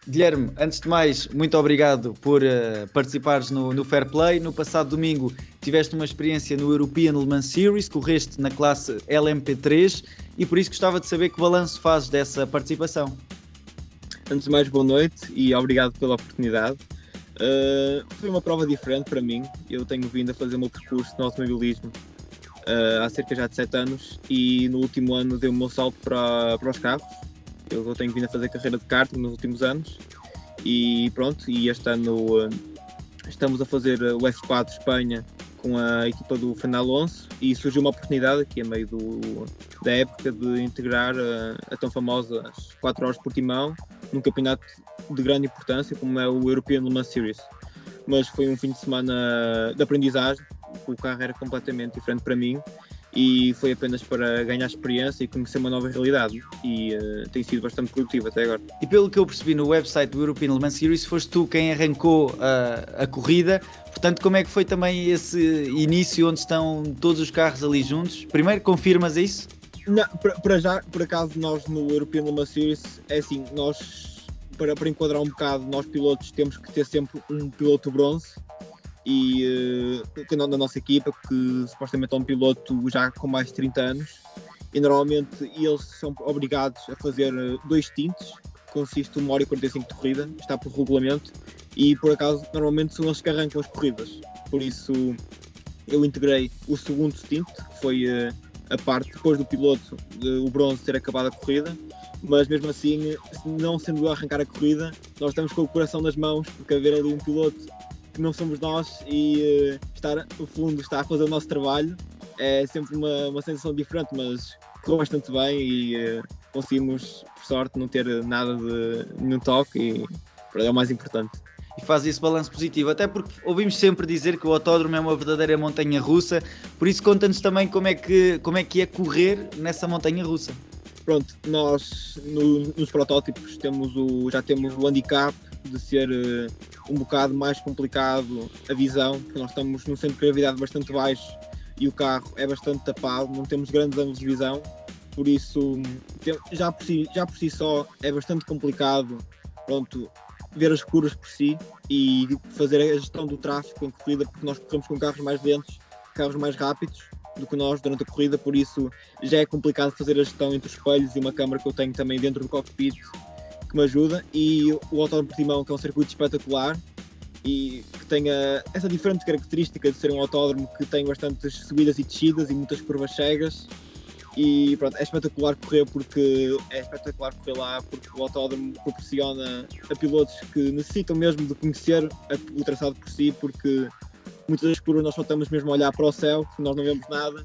Guilherme, antes de mais, muito obrigado por participares no Fair Play. No passado domingo tiveste uma experiência no European Le Mans Series, correste na classe LMP3 e por isso gostava de saber que balanço fazes dessa participação. Antes de mais, boa noite e obrigado pela oportunidade. Foi uma prova diferente para mim. Eu tenho vindo a fazer o meu percurso no automobilismo há cerca já de 7 anos e no último ano dei o meu salto para os carros. Eu tenho vindo a fazer carreira de karting nos últimos anos e pronto, e este ano estamos a fazer o F4 Espanha com a equipa do Fernando Alonso e surgiu uma oportunidade aqui a meio da época de integrar a tão famosa 4 horas por Portimão num campeonato de grande importância como é o European Le Mans Series. Mas foi um fim de semana de aprendizagem, o carro era completamente diferente para mim e foi apenas para ganhar experiência e conhecer uma nova realidade e tem sido bastante produtivo até agora. E pelo que eu percebi no website do European Le Mans Series, foste tu quem arrancou a corrida, portanto como é que foi também esse início onde estão todos os carros ali juntos? Primeiro, confirmas isso? Não, para já, por acaso nós no European Le Mans Series, é assim, nós para enquadrar um bocado, nós pilotos temos que ter sempre um piloto bronze e na nossa equipa, que supostamente é um piloto já com mais de 30 anos e normalmente eles são obrigados a fazer 2 stints, que consiste em 1 hora e 45 de corrida, está por regulamento e por acaso normalmente são eles que arrancam as corridas, por isso eu integrei o segundo stint, que foi a parte depois do piloto, o bronze ter acabado a corrida, mas mesmo assim, não sendo eu a arrancar a corrida, nós estamos com o coração nas mãos, porque haver ali um piloto que não somos nós e estar no fundo, está a fazer o nosso trabalho, é sempre uma sensação diferente, mas correu bastante bem e conseguimos, por sorte, não ter nada de nenhum toque e é o mais importante. E faz esse balanço positivo, até porque ouvimos sempre dizer que o autódromo é uma verdadeira montanha-russa, por isso conta-nos também como é que é correr nessa montanha-russa. Pronto, nós nos protótipos já temos o handicap de ser um bocado mais complicado a visão, porque nós estamos num centro de gravidade bastante baixo e o carro é bastante tapado, não temos grandes ângulos de visão, por isso já por si só é bastante complicado, pronto, ver as curvas por si e fazer a gestão do tráfego em corrida, porque nós corremos com carros mais lentos, carros mais rápidos do que nós durante a corrida, por isso já é complicado fazer a gestão entre os espelhos e uma câmara que eu tenho também dentro do cockpit que me ajuda, e o Autódromo de Portimão, que é um circuito espetacular e que tem essa diferente característica de ser um autódromo que tem bastantes subidas e descidas e muitas curvas cegas e pronto, é espetacular correr lá porque o autódromo proporciona a pilotos que necessitam mesmo de conhecer o traçado por si, porque muitas das curvas nós só estamos mesmo a olhar para o céu, porque nós não vemos nada,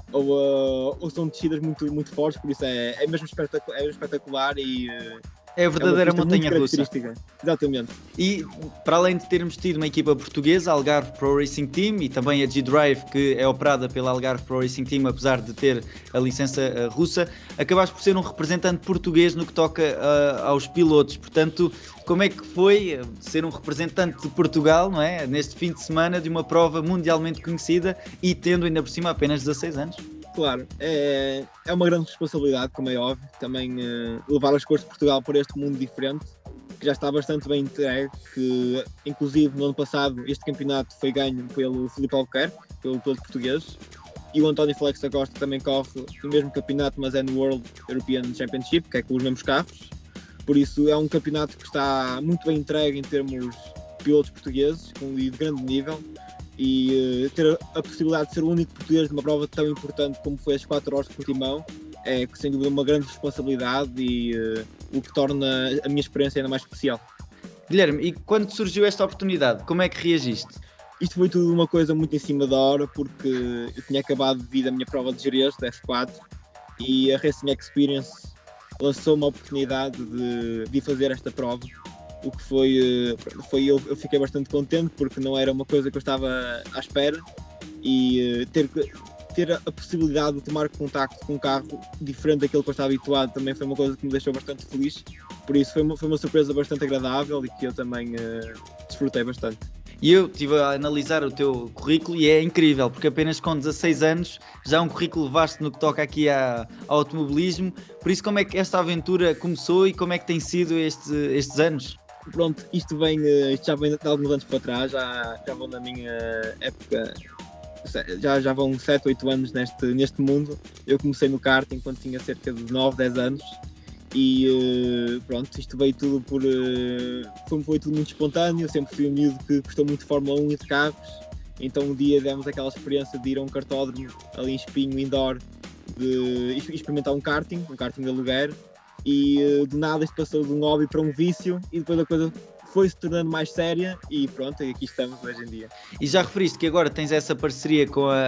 ou são descidas muito, muito fortes, por isso é mesmo espetacular e é a verdadeira montanha-russa. Exatamente. E para além de termos tido uma equipa portuguesa, a Algarve Pro Racing Team, e também a G-Drive, que é operada pela Algarve Pro Racing Team, apesar de ter a licença russa, acabaste por ser um representante português no que toca aos pilotos. Portanto, como é que foi ser um representante de Portugal, não é? Neste fim de semana de uma prova mundialmente conhecida e tendo ainda por cima apenas 16 anos? Claro, é uma grande responsabilidade, como é óbvio, também levar as cores de Portugal para este mundo diferente, que já está bastante bem entregue, que inclusive no ano passado este campeonato foi ganho pelo Filipe Albuquerque, pelo piloto português, e o António Félix da Costa também corre no mesmo campeonato, mas é no World European Championship, que é com os mesmos carros, por isso é um campeonato que está muito bem entregue em termos de pilotos portugueses, de grande nível, e ter a possibilidade de ser o único português numa prova tão importante como foi as 4 horas de Portimão é que sem dúvida uma grande responsabilidade e o que torna a minha experiência ainda mais especial. Guilherme, e quando surgiu esta oportunidade, como é que reagiste? Isto foi tudo uma coisa muito em cima da hora, porque eu tinha acabado de vir a minha prova de Jerez, da F4, e a Racing Experience lançou uma oportunidade de fazer esta prova, o que foi eu fiquei bastante contente porque não era uma coisa que eu estava à espera e ter a possibilidade de tomar contacto com um carro diferente daquele que eu estava habituado também foi uma coisa que me deixou bastante feliz, por isso foi uma surpresa bastante agradável e que eu também desfrutei bastante. E eu estive a analisar o teu currículo e é incrível, porque apenas com 16 anos já é um currículo vasto no que toca aqui ao automobilismo. Por isso, como é que esta aventura começou e como é que tem sido estes anos? Pronto, isto já vem de alguns anos para trás, já vão na minha época, já vão 7, 8 anos neste mundo. Eu comecei no karting quando tinha cerca de 9, 10 anos e pronto, isto veio tudo foi tudo muito espontâneo. Eu sempre fui um miúdo que gostou muito de Fórmula 1 e de carros, então um dia demos aquela experiência de ir a um kartódromo ali em Espinho, indoor, de experimentar um karting de aluguer. E do nada isto passou de um hobby para um vício e depois a coisa foi se tornando mais séria e pronto, aqui estamos hoje em dia. E já referiste que agora tens essa parceria com a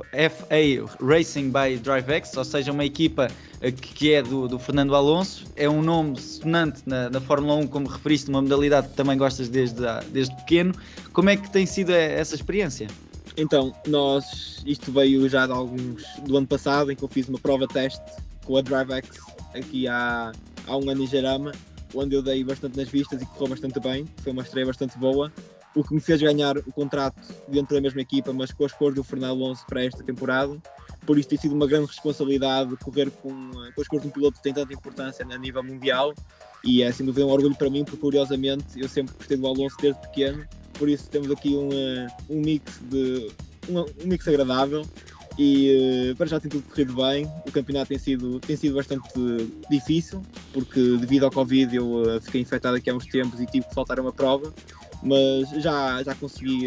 FA Racing by DriveX, ou seja, uma equipa que é do Fernando Alonso. É um nome sonante na Fórmula 1, como referiste, uma modalidade que também gostas desde pequeno. Como é que tem sido essa experiência? Então, isto veio já do ano passado, em que eu fiz uma prova teste com a DriveX aqui há um ano em Jarama, onde eu dei bastante nas vistas e correu bastante bem. Foi uma estreia bastante boa, o que me fez ganhar o contrato dentro da mesma equipa, mas com as cores do Fernando Alonso para esta temporada. Por isso tem sido uma grande responsabilidade correr com as cores de um piloto que tem tanta importância a nível mundial, e é sem dúvida um orgulho para mim, porque curiosamente eu sempre gostei do Alonso desde pequeno. Por isso temos aqui um mix agradável. E para já tem tudo corrido bem. O campeonato tem sido bastante difícil, porque devido ao Covid eu fiquei infectado aqui há uns tempos e tive que faltar a uma prova, mas já consegui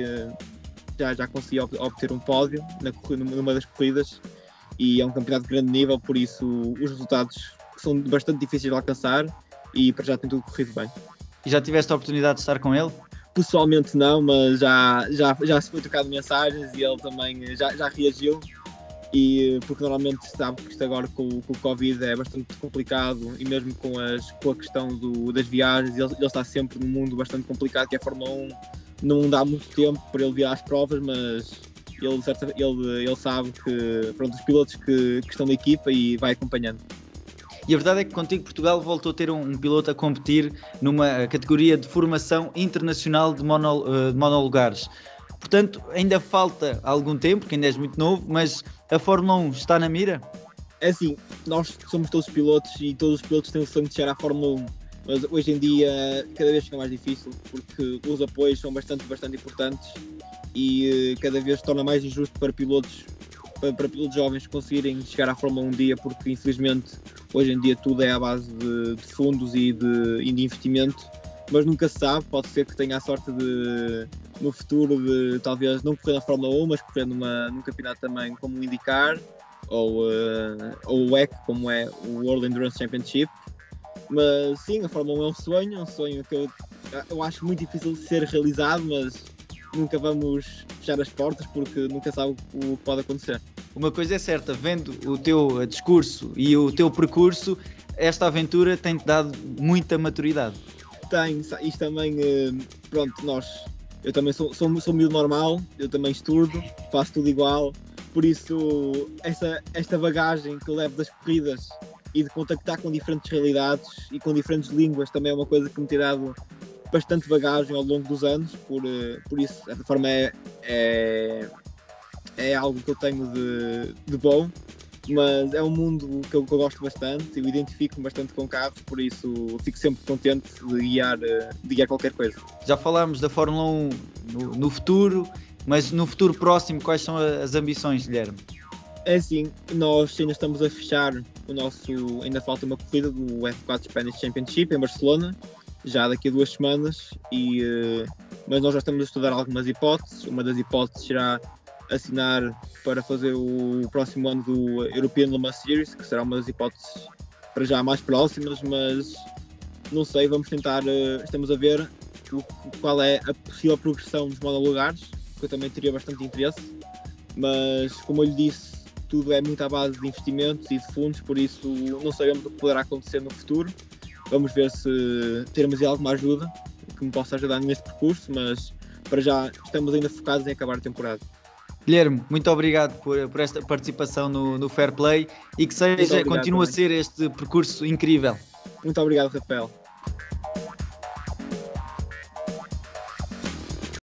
obter um pódio numa das corridas, e é um campeonato de grande nível, por isso os resultados são bastante difíceis de alcançar e para já tem tudo corrido bem. E já tiveste a oportunidade de estar com ele? Pessoalmente não, mas já se foi trocado mensagens e ele também já reagiu, e porque normalmente sabe que isto agora com o Covid é bastante complicado, e mesmo com a questão das viagens, ele está sempre num mundo bastante complicado, que é a Fórmula 1, não dá muito tempo para ele vir às provas, mas ele sabe que pronto, os pilotos que estão na equipa, e vai acompanhando. E a verdade é que contigo Portugal voltou a ter um piloto a competir numa categoria de formação internacional de monolugares. Portanto, ainda falta algum tempo, porque ainda és muito novo, mas a Fórmula 1 está na mira? É assim, nós somos todos pilotos e todos os pilotos têm o sonho de chegar à Fórmula 1, mas hoje em dia cada vez fica mais difícil, porque os apoios são bastante importantes, e cada vez se torna mais injusto para pilotos jovens conseguirem chegar à Fórmula 1 um dia, porque infelizmente hoje em dia tudo é à base de fundos e de investimento, mas nunca se sabe. Pode ser que tenha a sorte de no futuro de talvez não correr na Fórmula 1, mas correr num campeonato também como o IndyCar ou o WEC, como é o World Endurance Championship. Mas sim, a Fórmula 1 é um sonho que eu acho muito difícil de ser realizado, mas nunca vamos fechar as portas, porque nunca sabe o que pode acontecer. Uma coisa é certa, vendo o teu discurso e o teu percurso, esta aventura tem-te dado muita maturidade. Tem, isto também, pronto, eu também sou miúdo normal, eu também estudo, faço tudo igual, por isso esta bagagem que eu levo das corridas e de contactar com diferentes realidades e com diferentes línguas também é uma coisa que me tem dado bastante bagagem ao longo dos anos, por isso, de certa forma, é algo que eu tenho de bom, mas é um mundo que eu gosto bastante, eu identifico-me bastante com carros, por isso fico sempre contente de guiar qualquer coisa. Já falámos da Fórmula 1 no futuro, mas no futuro próximo, quais são as ambições, Guilherme? É assim, nós ainda estamos a fechar ainda falta uma corrida do F4 Spanish Championship em Barcelona, já daqui a 2 semanas, mas nós já estamos a estudar algumas hipóteses. Uma das hipóteses será assinar para fazer o próximo ano do European Le Mans Series, que será uma das hipóteses para já mais próximas, mas não sei, vamos tentar, estamos a ver qual é a possível progressão dos monolugares, que eu também teria bastante interesse, mas como eu lhe disse, tudo é muito à base de investimentos e de fundos, por isso não sabemos o que poderá acontecer no futuro. Vamos ver se teremos alguma ajuda que me possa ajudar neste percurso, mas para já estamos ainda focados em acabar a temporada. Guilherme, muito obrigado por esta participação no Fair Play, e que continue a ser este percurso incrível. Muito obrigado, Rafael.